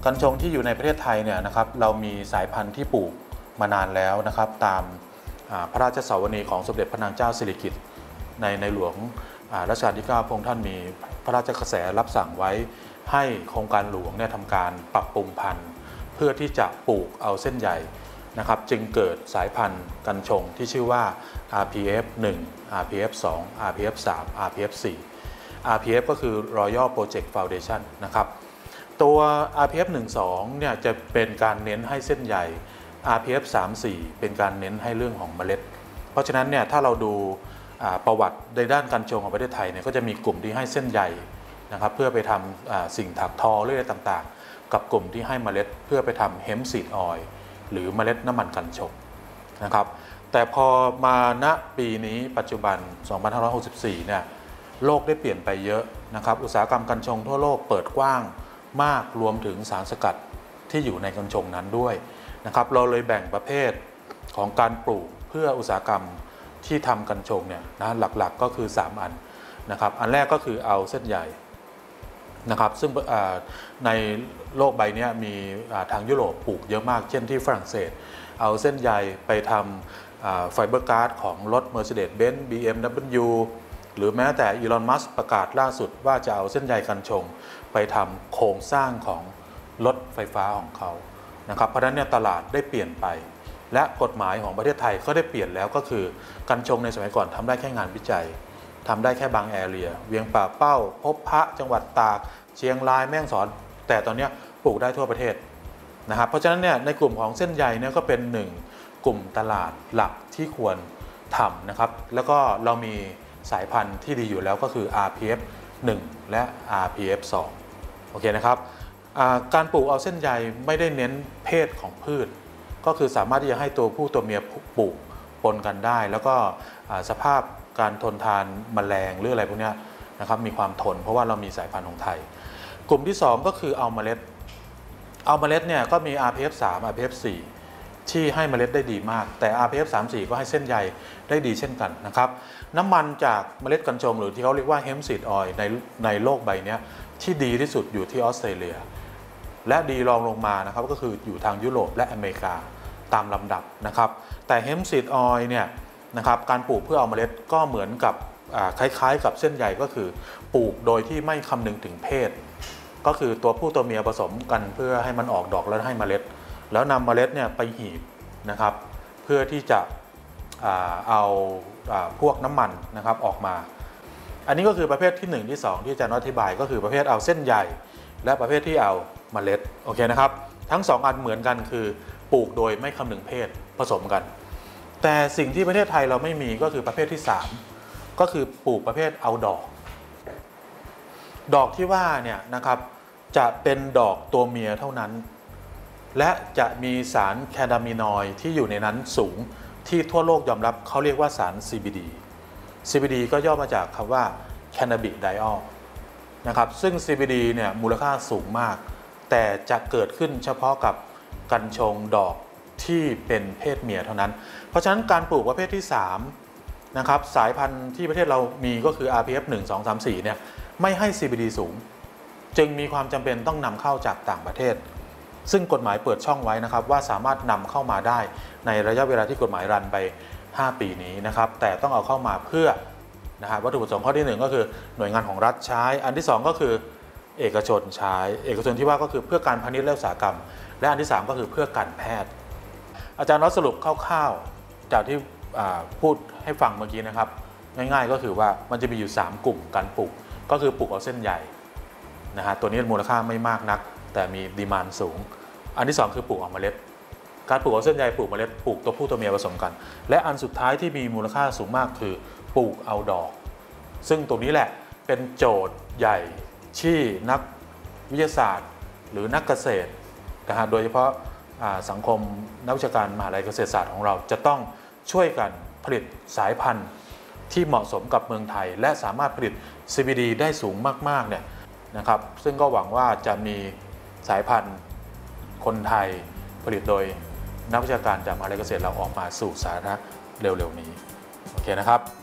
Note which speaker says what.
Speaker 1: กัญชงที่อยู่ในประเทศไทยเนี่ยนะครับเรามีสายพันธุ์ที่ปลูกมานานแล้วนะครับตามพระราชสวนีของสมเด็จพระนางเจ้าสิริกิติ์ในหลวงรัชกาลที่ 9พระองค์ท่านมีพระราชกระแสรับสั่งไว้ให้โครงการหลวงเนี่ยทำการปรับปรุงพันธุ์เพื่อที่จะปลูกเอาเส้นใยนะครับจึงเกิดสายพันธุ์กัญชงที่ชื่อว่า RPF 1 RPF 2 RPF 3 RPF 4 RPF ก็คือ Royal Project Foundation นะครับตัว RPF 1-2 เนี่ยจะเป็นการเน้นให้เส้นใย RPF 3-4 เป็นการเน้นให้เรื่องของเมล็ดเพราะฉะนั้นเนี่ยถ้าเราดูประวัติในด้านกัญชงของประเทศไทยเนี่ยก็จะมีกลุ่มที่ให้เส้นใยนะครับเพื่อไปทำสิ่งถักทอเรื่อยต่างๆกับกลุ่มที่ให้เมล็ดเพื่อไปทำเฮมป์ซีดออยล์หรือเมล็ดน้ำมันกัญชงนะครับแต่พอมาณปีนี้ปัจจุบัน 2564 เนี่ยโลกได้เปลี่ยนไปเยอะนะครับอุตสาหกรรมกัญชงทั่วโลกเปิดกว้างมากรวมถึงสารสกัดที่อยู่ในกัญชงนั้นด้วยนะครับเราเลยแบ่งประเภทของการปลูกเพื่ออุตสาหกรรมที่ทำกัญชงเนี่ยนะหลักๆก็คือ3อันนะครับอันแรกก็คือเอาเส้นใยนะครับซึ่งในโลกใบนี้มีทางยุโรปปลูกเยอะมากเช่นที่ฝรั่งเศสเอาเส้นใยไปทำไฟเบอร์การ์ดของรถ Mercedes-Benz BMW หรือแม้แต่อีลอนมัสก์ประกาศล่าสุดว่าจะเอาเส้นใยกัญชงไปทำโครงสร้างของรถไฟฟ้าของเขานะครับเพราะฉะนั้นเนี่ยตลาดได้เปลี่ยนไปและกฎหมายของประเทศไทยก็ได้เปลี่ยนแล้วก็คือกัญชงในสมัยก่อนทำได้แค่งานวิจัยทำได้แค่บางแอเรียเวียงป่าเป้าพบพระจังหวัดตากเชียงรายแม่ฮ่องสอนแต่ตอนนี้ปลูกได้ทั่วประเทศนะครับเพราะฉะนั้นเนี่ยในกลุ่มของเส้นใยเนี่ยก็เป็นหนึ่งกลุ่มตลาดหลักที่ควรทำนะครับแล้วก็เรามีสายพันธุ์ที่ดีอยู่แล้วก็คือ RPF 1 และ RPF 2โอเคนะครับการปลูกเอาเส้นใยไม่ได้เน้นเพศของพืชก็คือสามารถที่จะให้ตัวผู้ตัวเมียปลูกปนกันได้แล้วก็สภาพการทนทานแมลงหรืออะไรพวกนี้นะครับมีความทนเพราะว่าเรามีสายพันธุ์ของไทยกลุ่มที่2ก็คือเอาเมล็ดเนี่ยก็มี RPF 3 RPF 4 ที่ให้เมล็ดได้ดีมากแต่ RPF 3-4 ก็ให้เส้นใยได้ดีเช่นกันนะครับน้ำมันจากเมล็ดกัญชงหรือที่เขาเรียกว่า Hemp Seed Oil ในโลกใบนี้ที่ดีที่สุดอยู่ที่ออสเตรเลียและดีรองลงมานะครับก็คืออยู่ทางยุโรปและอเมริกาตามลำดับนะครับแต่ Hemp Seed Oil เนี่ยนะครับการปลูกเพื่อเอาเมล็ดก็เหมือนกับคล้ายๆกับเส้นใยก็คือปลูกโดยที่ไม่คำนึงถึงเพศก็คือตัวผู้ตัวเมียผสมกันเพื่อให้มันออกดอกแล้วให้เมล็ดแล้วนำเมล็ดเนี่ยไปหีบนะครับเพื่อที่จะเอาพวกน้ำมันนะครับออกมาอันนี้ก็คือประเภทที่1ที่2ที่อาจารย์อธิบายก็คือประเภทเอาเส้นใยและประเภทที่เอาเมล็ดโอเคนะครับทั้ง2อันเหมือนกันคือปลูกโดยไม่คำนึงเพศผสมกันแต่สิ่งที่ประเทศไทยเราไม่มีก็คือประเภทที่3ก็คือปลูกประเภทเอาดอกที่ว่าเนี่ยนะครับจะเป็นดอกตัวเมียเท่านั้นและจะมีสารแคนาบินอยด์ที่อยู่ในนั้นสูงที่ทั่วโลกยอมรับเขาเรียกว่าสาร CBD ก็ย่อมาจากคำว่า cannabidiol นะครับซึ่ง CBD เนี่ยมูลค่าสูงมากแต่จะเกิดขึ้นเฉพาะกับกัญชงดอกที่เป็นเพศเมียเท่านั้นเพราะฉะนั้นการปลูกประเภทที่3นะครับสายพันธุ์ที่ประเทศเรามีก็คือ RPF 1 2 3 4เนี่ยไม่ให้ CBD สูงจึงมีความจำเป็นต้องนำเข้าจากต่างประเทศซึ่งกฎหมายเปิดช่องไว้นะครับว่าสามารถนำเข้ามาได้ในระยะเวลาที่กฎหมายรันไป5 ปีนี้นะครับแต่ต้องเอาเข้ามาเพื่อนะครับวัตถุประสงค์ข้อที่1ก็คือหน่วยงานของรัฐใช้อันที่2ก็คือเอกชนใช้เอกชนที่ว่าก็คือเพื่อการพาณิชย์และอุตสาหกรรมและอันที่3ก็คือเพื่อการแพทย์อาจารย์สรุปคร่าวๆจากที่พูดให้ฟังเมื่อกี้นะครับง่ายๆก็คือว่ามันจะมีอยู่3กลุ่มการปลูกก็คือปลูกเอาเส้นใยนะฮะตัวนี้มูลค่าไม่มากนักแต่มีดีมานด์สูงอันที่2คือปลูกเอาเมล็ดการปลูกเอาเส้นใยปลูกเมล็ดปลูกตัวผู้ตัวเมียผสมกันและอันสุดท้ายที่มีมูลค่าสูงมากคือปลูกเอาดอกซึ่งตรงนี้แหละเป็นโจทย์ใหญ่ที่นักวิทยาศาสตร์หรือนักเกษตรนะฮะโดยเฉพาะสังคมนักวิชาการมหาวิทยาลัยเกษตรศาสตร์ของเราจะต้องช่วยกันผลิตสายพันธุ์ที่เหมาะสมกับเมืองไทยและสามารถผลิต CBD ได้สูงมากๆเนี่ยนะครับซึ่งก็หวังว่าจะมีสายพันธุ์คนไทยผลิตโดยนักวิชาการจากมหาวิทยาลัยเกษตรเราออกมาสู่สาธารณะเร็วๆนี้โอเคนะครับ